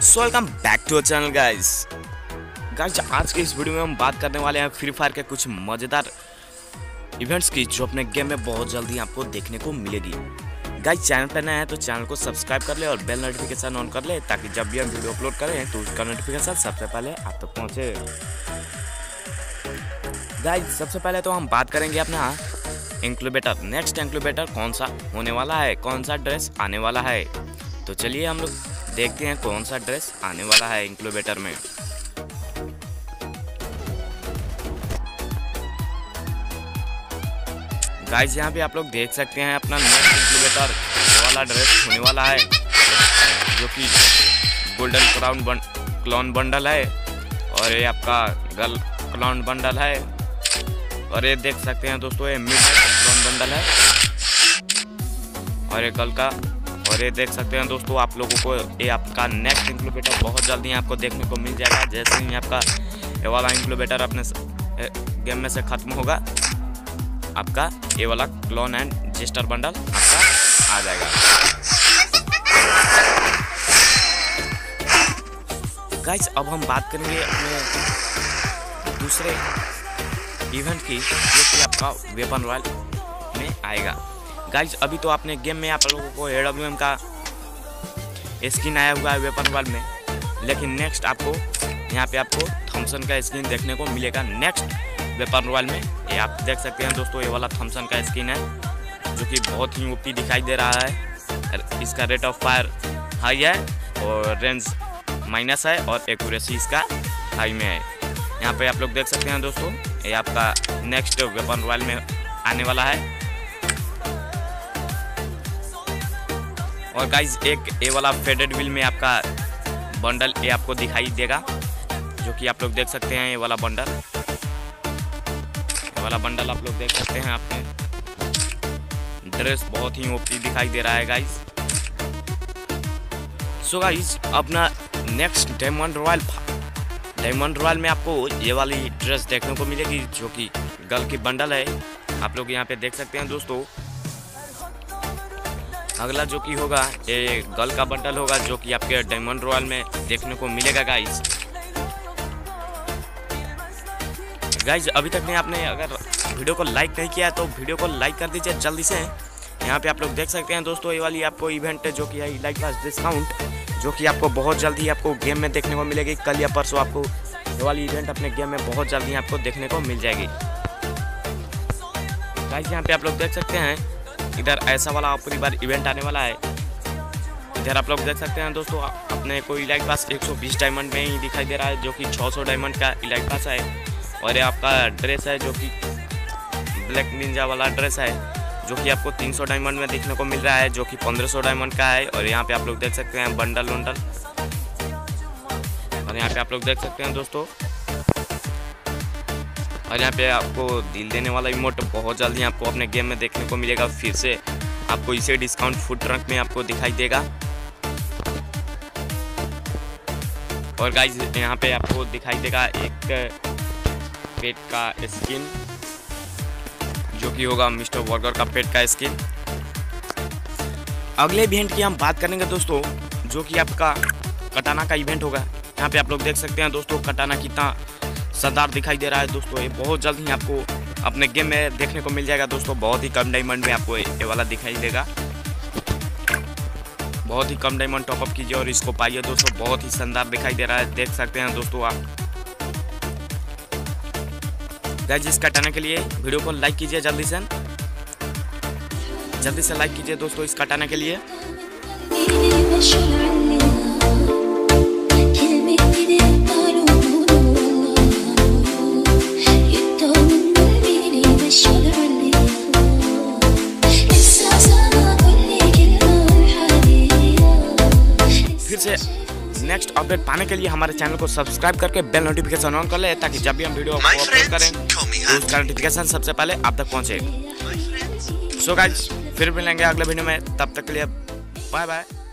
So welcome back to our channel guys. आज के इस वीडियो में हम बात करने वाले हैं फ्री फायर के कुछ मज़ेदार इवेंट्स की जो अपने गेम में बहुत जल्दी आपको देखने को मिलेगी। गाइस चैनल पर नया है तो चैनल को सब्सक्राइब कर ले और बेल नोटिफिकेशन ऑन कर ले ताकि जब भी हम वीडियो अपलोड करें तो उसका नोटिफिकेशन सबसे पहले आप तक पहुँचे। गाइस सबसे पहले तो हम बात करेंगे अपना इंक्यूबेटर। नेक्स्ट इंक्यूबेटर कौन सा होने वाला है, कौन सा ड्रेस आने वाला है, तो चलिए हम लोग देखते हैं कौन सा ड्रेस आने वाला है इंक्यूबेटर में। गाइस यहाँ पे आप लोग देख सकते हैं अपना नेक्स्ट इंक्यूबेटर वाला ड्रेस होने वाला है जो कि गोल्डन क्लाउन बंडल है और ये आपका गर्ल क्लाउन बंडल है और ये देख सकते हैं दोस्तों ये मिड क्लाउन बंडल है और ये गर्ल का, और ये देख सकते हैं दोस्तों आप लोगों को ये आपका नेक्स्ट इंक्यूबेटर बहुत जल्दी आपको देखने को मिल जाएगा। जैसे ही आपका ये वाला इंक्यूबेटर अपने गेम में से ख़त्म होगा आपका ये वाला क्लोन एंड जेस्टर बंडल आपका आ जाएगा। गाइस अब हम बात करेंगे अपने दूसरे इवेंट की जो कि आपका वेपन रॉयल में आएगा। गाइस अभी तो आपने गेम में आप लोगों को AWM का स्किन आया हुआ है वेपन रॉयल में, लेकिन नेक्स्ट आपको यहाँ पे आपको थॉमसन का स्किन देखने को मिलेगा नेक्स्ट वेपन रॉयल में। ये आप देख सकते हैं दोस्तों ये वाला थॉमसन का स्किन है जो कि बहुत ही ओपी दिखाई दे रहा है। इसका रेट ऑफ फायर हाई है और रेंज माइनस है और एक्यूरेसी इसका हाई में है। यहाँ पे आप लोग देख सकते हैं दोस्तों ये आपका नेक्स्ट वेपन रॉयल में आने वाला है। और गाइज एक ये वाला फेडेड व्हील में आपका बंडल ये आपको दिखाई देगा जो कि आप लोग देख सकते हैं। ये वाला बंडल आप लोग देख सकते हैं। आपने ड्रेस बहुत ही ओपी दिखाई दे रहा है गाइज। सो गाइज अपना नेक्स्ट डायमंड रॉयल में आपको ये वाली ड्रेस देखने को मिलेगी जो कि गर्ल की बंडल है। आप लोग यहाँ पे देख सकते हैं दोस्तों। अगला जो कि होगा ये गर्ल का बंडल होगा जो कि आपके डायमंड रॉयल में देखने को मिलेगा गाइस। अभी तक ने आपने अगर वीडियो को लाइक नहीं किया तो वीडियो को लाइक कर दीजिए जल्दी से। यहाँ पे आप लोग देख सकते हैं दोस्तों ये वाली आपको इवेंट जो कि है लाइक पास डिस्काउंट जो कि आपको बहुत जल्दी आपको गेम में देखने को मिलेगी। कल या परसों आपको ये वाली इवेंट अपने गेम में बहुत जल्दी आपको देखने को मिल जाएगी। गाइस यहाँ पे आप लोग देख सकते हैं इधर ऐसा वाला पूरी बार इवेंट आने वाला है। इधर आप लोग देख सकते हैं दोस्तों अपने को इलाइट पास 120 डायमंड में ही दिखाई दे रहा है जो कि 600 डायमंड का इलाइट पास है। और ये आपका ड्रेस है जो कि ब्लैक निंजा वाला ड्रेस है जो कि आपको 300 डायमंड में देखने को मिल रहा है जो कि 1500 डायमंड का है। और यहाँ पे आप लोग देख सकते हैं बंडल और यहाँ पे आप लोग देख सकते हैं दोस्तों। और यहाँ पे आपको दिल देने वाला इमोट बहुत जल्दी आपको अपने गेम में देखने को मिलेगा। फिर से आपको इसे डिस्काउंट फूड ट्रक में आपको दिखाई देगा। और गाइस यहाँ पे आपको दिखाई देगा एक पेट का स्किन जो कि होगा मिस्टर बर्गर का पेट का स्किन। अगले इवेंट की हम बात करेंगे दोस्तों जो कि आपका कटाना का इवेंट होगा। यहाँ पे आप लोग देख सकते हैं दोस्तों कटाना कितना शानदार दिखाई दे रहा है दोस्तों। ये बहुत जल्द ही आपको अपने गेम में देखने को मिल जाएगा दोस्तों। बहुत ही कम डायमंड में आपको ये वाला दिखाई देगा। बहुत ही कम डायमंड टॉपअप कीजिए और इसको पाइए दोस्तों। बहुत ही शानदार दिखाई दे रहा है देख सकते हैं दोस्तों आप। गाइस इसका हटाने के लिए वीडियो को लाइक कीजिए जल्दी से लाइक कीजिए दोस्तों इसका हटाने के लिए। फिर से नेक्स्ट अपडेट पाने के लिए हमारे चैनल को सब्सक्राइब करके बेल नोटिफिकेशन ऑन कर ले ताकि जब भी हम वीडियो अपलोड करें तो उसका नोटिफिकेशन सबसे पहले आप तक पहुंचे। सो गाइस फिर मिलेंगे अगले वीडियो में, तब तक के लिए बाय बाय।